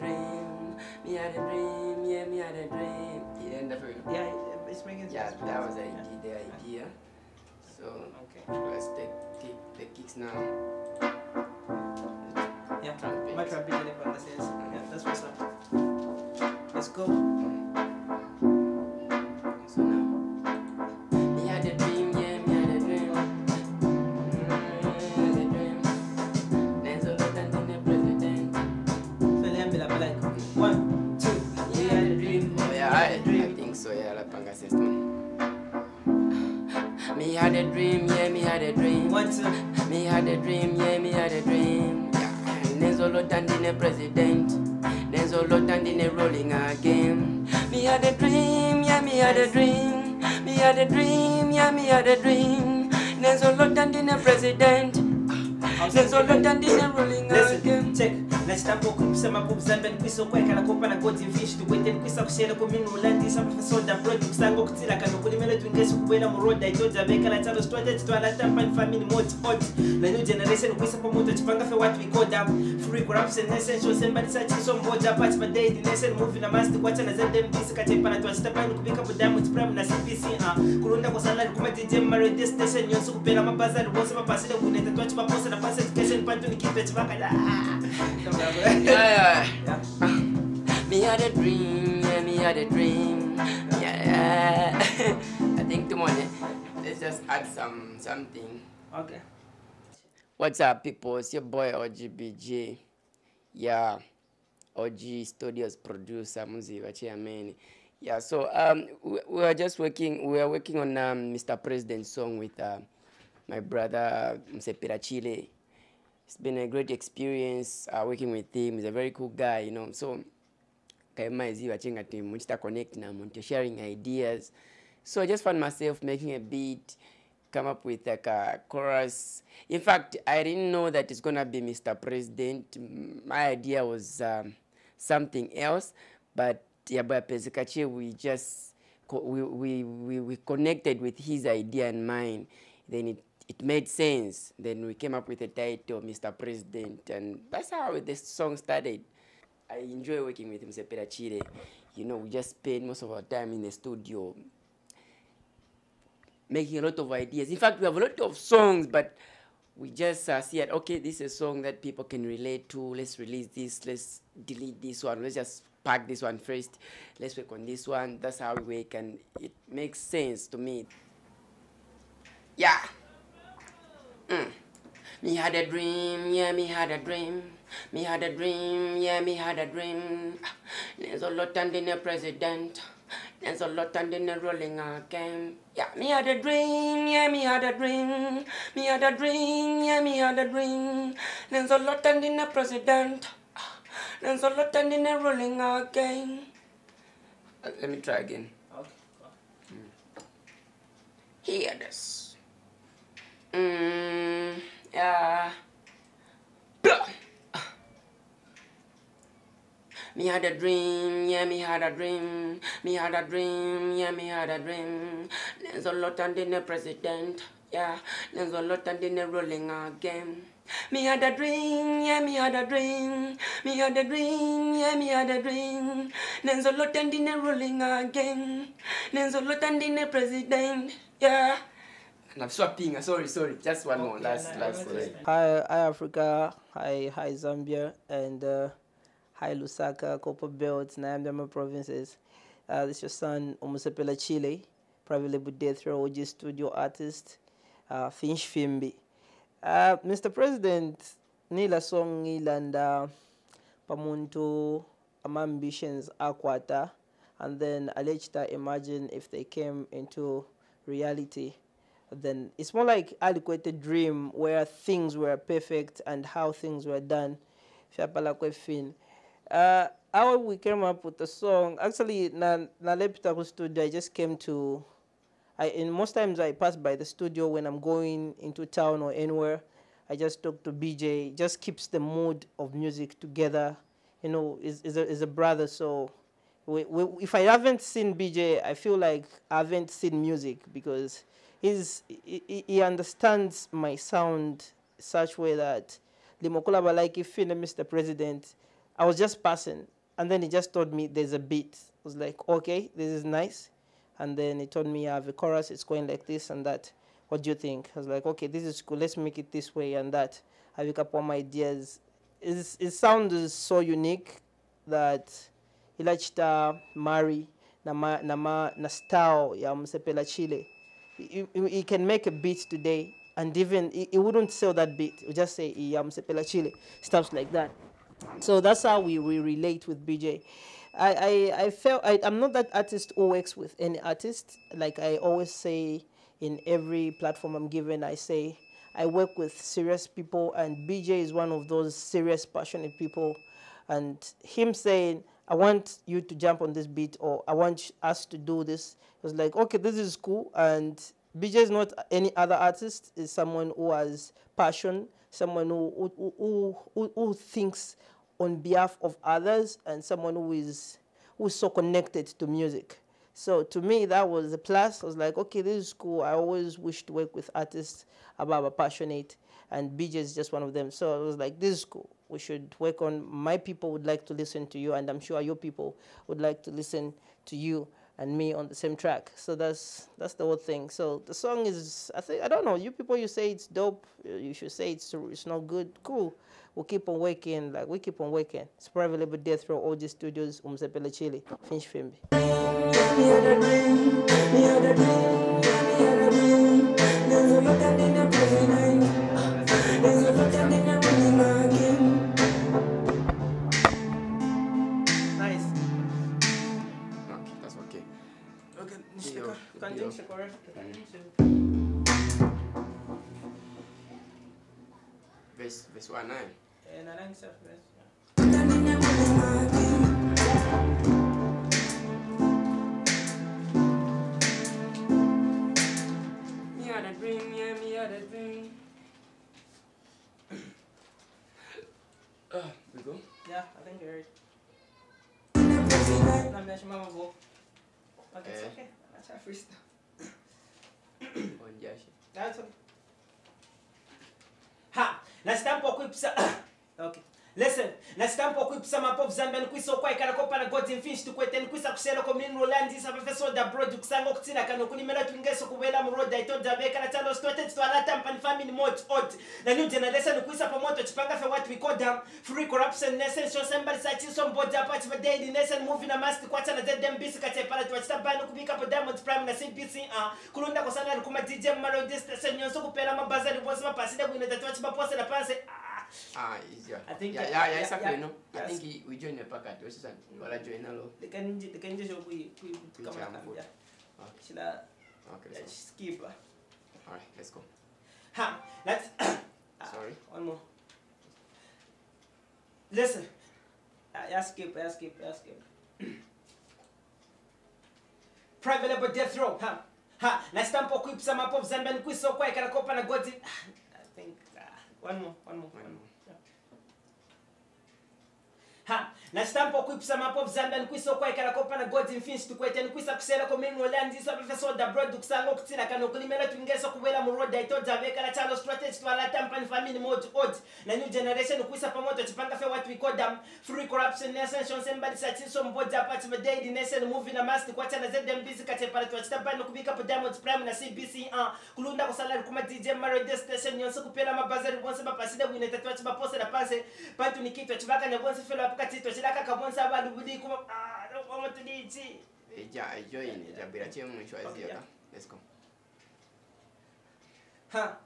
dream, me had a dream, yeah, me had a dream. Yeah, and yeah, it's making sense. yeah, that was the idea. So Okay. let's take the kicks now. Yeah, Trumpet. my trumpet deliver says. Yeah, that's what's up. Let's go. So now, me had a dream, yeah, me had a dream. Me had a dream. There's a lot and the president. So let me like 1, 2. We had a dream. Oh yeah, I think so, yeah, la panga system. Me had a dream, yeah, me had a dream. 1, 2. Me had a dream, yeah, me had a dream. Yeah. There's a lot and the president. There's a lot and the rolling again. Me had a dream, yeah, me had a dream. Me had a dream, yeah, me had a dream. There's a lot and the president. There's a lot and the rolling again. Listen, check. Let's stop walking with some boobs and then quiso quick and a copa and a gold fish to wait and quiz up shell communal land. Some professor that project sango kutila can open the to engage with a road. I told Jamaica and I started to a Latin family mode hot. The new generation quiz up a motor to panga for what we call them free corruption. Essential somebody searching some more patch, but they the nation moving a master watch and as them this catapana to step and pick up with them with prem na CPC. Kurunda was a lot of Jim married this station. You so pay my bazaar was a passage with the touch my post and a passage education part to keep it back. Yeah. Me had a dream, yeah, me had a dream. Yeah. I think tomorrow, let's just add something. Okay. What's up, people? It's your boy OGBJ. Yeah, OG Studios producer, Muziva chairman. Yeah, so we are working on Mr. President's song with my brother Msepira Chile. It's been a great experience working with him. He's a very cool guy, you know. So, connect sharing ideas. So I just found myself making a beat, come up with like a chorus. In fact, I didn't know that it's gonna be Mr. President. My idea was something else, but yeah, by Pezikachi, we connected with his idea and mine. Then it made sense. Then we came up with the title, Mr. President, and that's how this song started. I enjoy working with Msepira Chile. You know, we just spend most of our time in the studio making a lot of ideas. In fact, we have a lot of songs, but we just see it, okay, this is a song that people can relate to. Let's release this. Let's delete this one. Let's just pack this one first. Let's work on this one. That's how we work, and it makes sense to me. Yeah. Me had a dream, yeah, me had a dream. Me had a dream, yeah, me had a dream. There's a lot and in the president. There's a lot and in the rolling again. Yeah, me had a dream, yeah, me had a dream. Me had a dream, yeah, me had a dream. There's a lot and in the president. There's a lot and in the rolling again. Let me try again. Okay. Hear this. Yeah. Me had a dream, yeah, me had a dream. Me had a dream, yeah, me had a dream. There's a lot and in the president, yeah. There's a lot and in the rolling again. Me had a dream, yeah, me had a dream. Me had a dream, yeah, me had a dream. There's a lot and in the rolling again. There's a lot and in the president, yeah. And I'm swapping, sorry, just one more, last. Hi Africa, hi Zambia, and hi Lusaka, Copperbelt, Nyamdama provinces. This is your son, Omusepela Chile, privately with Death Row OG studio artist, Finch Fimbi. Mr. President, nila song nilanda pamuntu ambitions akwata, and then allegedly imagine if they came into reality. Then it's more like adequate dream where things were perfect and how things were done. How we came up with the song, actually, na lepita studio, I just came to, and most times I pass by the studio when I'm going into town or anywhere. I just talk to BJ, just keeps the mood of music together. You know, is a brother, so if I haven't seen BJ, I feel like I haven't seen music, because he understands my sound such way that Limokulaba, like if Mr. President, I was just passing and then he just told me there's a beat. I was like, okay, this is nice. And then he told me I have a chorus, it's going like this and that. What do you think? I was like, okay, this is cool, let's make it this way and that. I pick up all my ideas. It sounds so unique that ilachita mari na style ya Msepela Chile. You can make a beat today and even it wouldn't sell that beat. You just say ya Msepela Chile, stuff like that. So that's how we relate with BJ. I felt I'm not that artist who works with any artist. Like I always say in every platform I'm given, I say I work with serious people, and BJ is one of those serious, passionate people. And him saying, I want you to jump on this beat, or I want us to do this, it was like, okay, this is cool. And BJ is not any other artist, is someone who has passion, someone who thinks on behalf of others, and someone who's so connected to music. So to me, that was a plus. I was like, okay, this is cool. I always wish to work with artists about passionate, and BJ is just one of them. So I was like, this is cool. We should work on, my people would like to listen to you, and I'm sure your people would like to listen to you and me on the same track. So that's the whole thing. So the song is, I don't know, you people, you say it's dope, you should say it's not good. Cool. We'll keep on working, like we keep on working. It's probably available Death Row, all these studios, Msepela Chile, Finch Fimbi. Nice. Okay, that's okay. Okay, Deal. Verse 1, 9. Me had a dream, yeah, me had a dream. We go? Yeah, I think you're right. Okay, it's okay. That's our freestyle. On Jashi. That's okay. Ha! Nastampo kuipsa. Okay. Listen, nastampo kuipsa mapov Zambian kwiso kwa ikana kopa na godin fish tukweten kwisa kuselo komlin Rolandi sa professor da bro kusango kutina kano kulimela tungeso kubela mroda itoda beka na talo started to alata mpani family mode odd. Na new generation kwisa pamoto chipanga fe what we call them free corruption nation show somebody sachi some body apart but daily nation movie na master kwacha na ZDM bisi kate para to chitabano kubika po Diamond Prime na CBC kulunda kwa sana kuma DJ Maro station yonso kupela mabazari bonse mapasida kuina tatu chibaposa na panse Easier. I think it's okay, no? I think we join the packet. Wala join alone. The can just show we come Okay. Okay, let's go. Skip. Alright, let's go. Ha, let's Sorry. one more. Listen. Skip. Private label Death Row. Ha, let's stamp up with some of Zambian Quiso Quake and a copa and got it. I think one more. Yeah. Ha, na stampo kuipsa mapov Zambian kwiso kwa ikana kopa na godin finch tukweten kwisa kusela ko min Rolandi sa professor da bro kusango kutina kano kulimela tungeso kubela muroda itoda veka na chalo strategy to ala tampani family mode odd na new generation kwisa pamoto chipanga fe what we call them free corruption nation somebody sachi some body apart but daily nation movie na master kwacha na ZDM busy kate para to chitabano kubika po Diamond Prime na CBC kulunda ko salary kuma DJ Maro station yonso kupela mabazari bonse bapasida wine tatu chibaposa na pase pantu nikitwa chibaka na bonse felo apakati to chilaka kabonsa abantu budi kuma omotuliti Join jabira chemu mwisho azia. Let's go. Ha.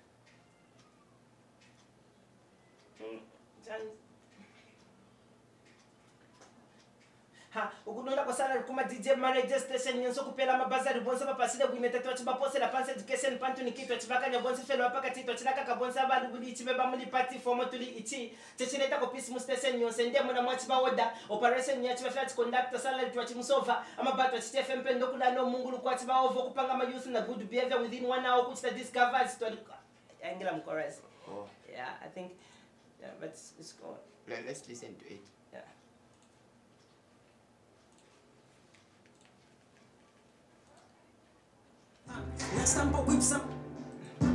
Ha, ukunonda kwa sana kuma DJ Manager station yonso kupela mabazari bonse bapasida wine tatu chibapose la panse education pantu nikitwa chibaka nya bonse felo apakati to chilaka kabonsa abantu budi chibeba muli party for tuli ichi chechineta ko peace station yonse ndemo na mwachiba oda operation ya chiba flight conductor salary to chimusova ama bato chitfm pendo kula no mungulu kwa chiba ovo kupanga ma youth na good behavior within 1 hour kuchita discover story angela mchorus. Oh yeah, I think but it's go. Let's listen to it. Yeah. Let's stamp up with some.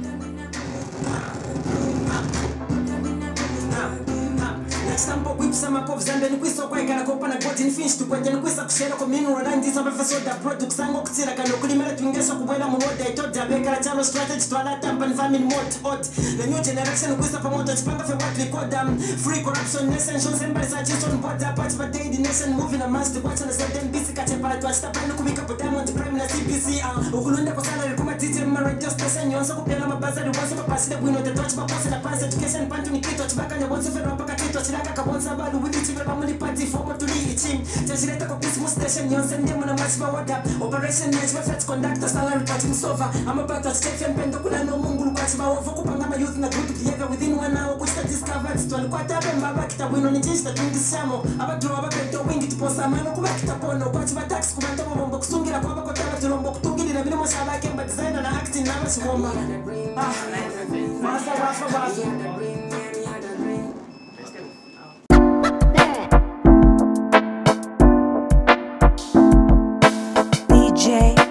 Let's stamp up with some mapov zambe nikwiso kwegala kopana goti nifinch tukwete nikwisa kushera ko minu rolandi so professor da product sango kutira kano kulimela twingesha kubwela mu road itoda bekala chalo strategy twala tampa family mode hot the new generation kwisa pamoja chipanga fe what we call them free corruption nation shows embassy on board part of the nation moving a master watch on the same busy kache para twasta pana kubika diamond prime na CPC ukulunda kwa sana likuma titi mara just station yonsa kupela mabazari wansa mapasi the window the touch mapasi na pass education pantu ni kitu chibaka nya bonse fero mpaka kitu chilaka kabonsa balu with it chibeba muli party for to lead team chashireta kwa Christmas station yonsa ndemo na match ba wada operation match ba fetch conductor salary party sofa I'm about to step and pendo kuna no mungu kwa chiba ofo kupanga ma youth na good behavior within 1 hour kusta discovered to alikuwa tabe mbaba kitabwino ni jinsi tungishamo abadro abapento wingi tuposa mano kuba kitapono kwa chiba tax kubanta bombo kusungira kwa bakotaba tulombo kutungirira bino moshala kemba designer na acting na basibomba DJ